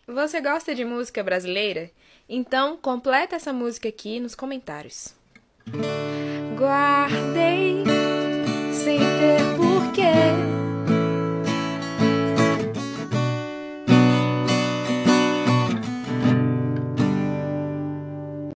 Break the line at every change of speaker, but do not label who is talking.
Você gosta de música brasileira? Então completa essa música aqui nos comentários. Guardei sempre